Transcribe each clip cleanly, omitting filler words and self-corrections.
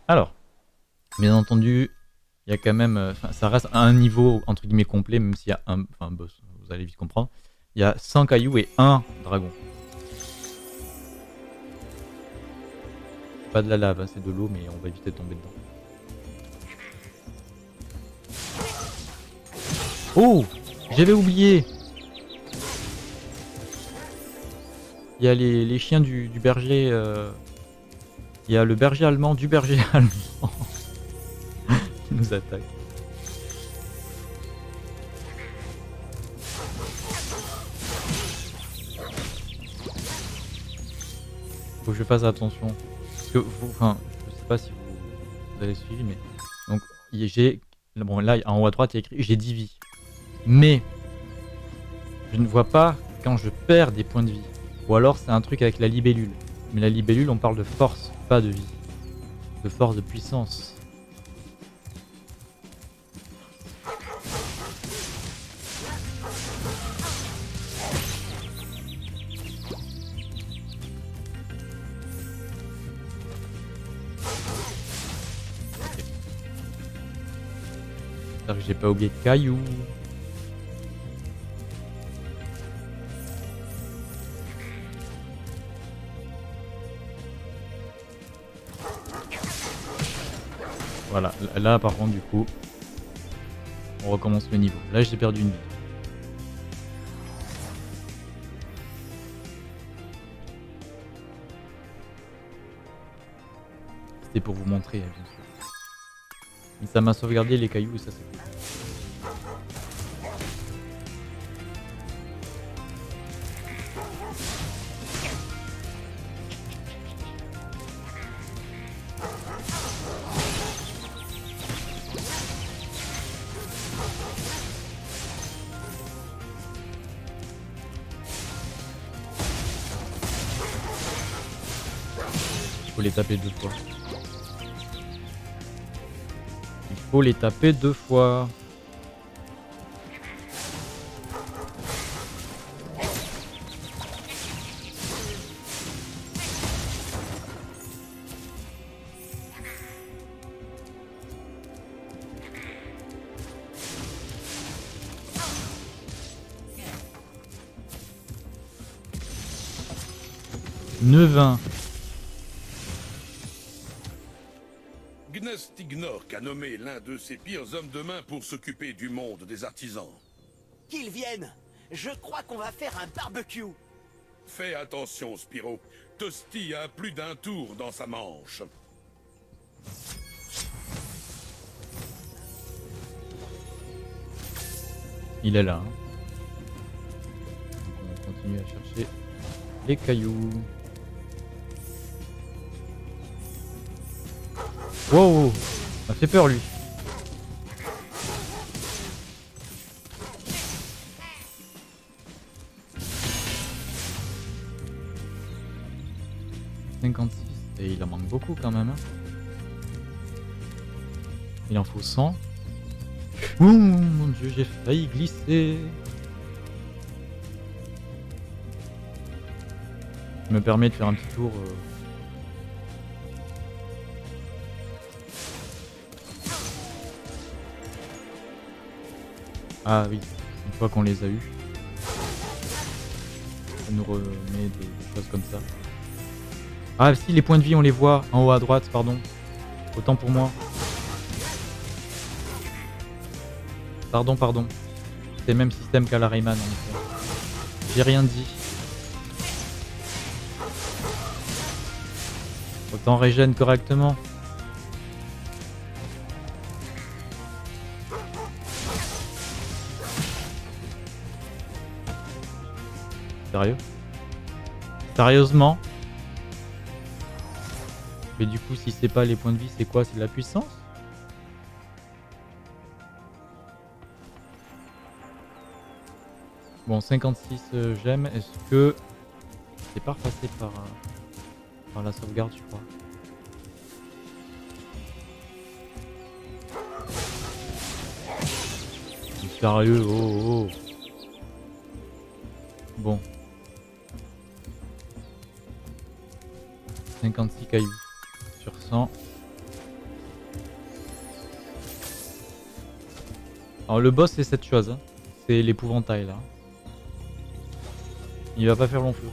Alors, bien entendu, il y a quand même... ça reste un niveau entre guillemets complet, même s'il y a un boss, vous allez vite comprendre. Il y a 100 cailloux et un dragon. C'est pas de la lave, hein, c'est de l'eau, mais on va éviter de tomber dedans. Oh, j'avais oublié. Il y a les chiens du berger. Il y a le berger allemand du berger allemand qui nous attaque. Faut que je fasse attention. Parce que vous, enfin, je sais pas si vous avez suivi, mais donc j'ai bon là en haut à droite il y a écrit j'ai 10 vies. Mais je ne vois pas quand je perds des points de vie. Ou alors c'est un truc avec la libellule. Mais la libellule, on parle de force, pas de vie. De force, de puissance. J'espère que j'ai pas oublié de cailloux. Voilà, là par contre du coup, on recommence le niveau. Là j'ai perdu une vie. C'était pour vous montrer, bien sûr. Mais ça m'a sauvegardé les cailloux et ça c'est cool. Il faut les taper 2 fois. Il faut les taper 2 fois. Neuvin. Gnestignok a nommé l'un de ses pires hommes de main pour s'occuper du monde des artisans. Qu'ils viennent. Je crois qu'on va faire un barbecue. Fais attention, Spyro. Tosti a plus d'un tour dans sa manche. Il est là. Hein. Donc on continue à chercher les cailloux. Wow, ça fait peur lui. Et il en manque beaucoup quand même. Hein. Il en faut 100. Ouh mon dieu, j'ai failli glisser. Je me permets de faire un petit tour. Ah oui, une fois qu'on les a eus, ça nous remet des choses comme ça. Ah si, les points de vie on les voit en haut à droite, pardon. Autant pour moi. Pardon. C'est le même système qu'à la Rayman en effet. J'ai rien dit. Autant régène correctement. Sérieux? Sérieusement? Mais du coup, si c'est pas les points de vie, c'est quoi? C'est de la puissance? Bon, 56 gemmes. Est-ce que c'est pas repassé par la sauvegarde, je crois? Sérieux? Oh. Bon. 56 cailloux sur 100. Alors le boss c'est cette chose, hein. C'est l'épouvantail là. Il va pas faire long feu.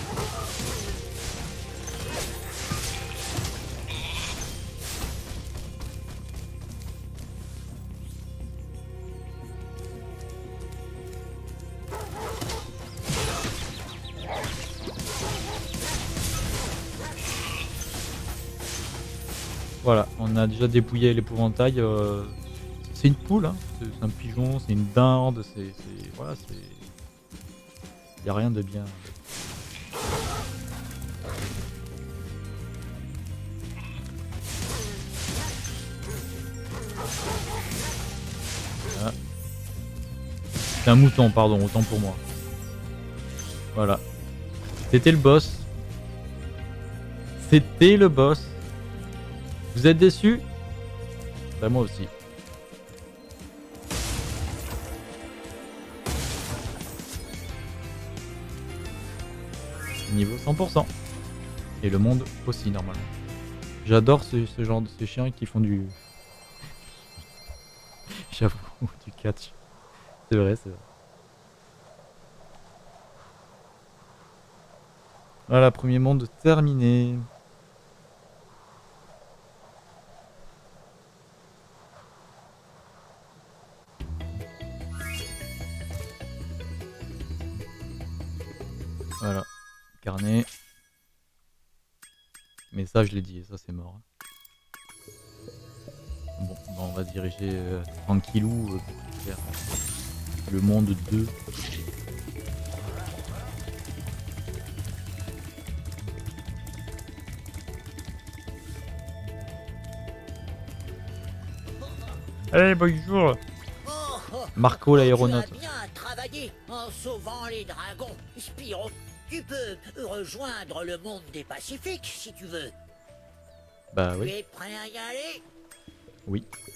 Voilà, on a déjà dépouillé l'épouvantail. C'est une poule, hein. C'est un pigeon, c'est une dinde, voilà, c'est. Y a rien de bien. Voilà. C'est un mouton, pardon, autant pour moi. Voilà. C'était le boss. C'était le boss. Vous êtes déçus? Bah moi aussi. Niveau 100%. Et le monde aussi normalement. J'adore ce genre de ces chiens qui font du... J'avoue, du catch. C'est vrai, c'est vrai. Voilà, premier monde terminé. Voilà, carnet. Mais ça, je l'ai dit, ça c'est mort. Bon, bah, on va se diriger tranquillou vers le monde 2. Allez, bonjour. Marco l'aéronaute. Tu as bien travaillé en sauvant les dragons. Spyro, tu peux rejoindre le monde des Pacifiques si tu veux. Bah Tu oui. es prêt à y aller? Oui.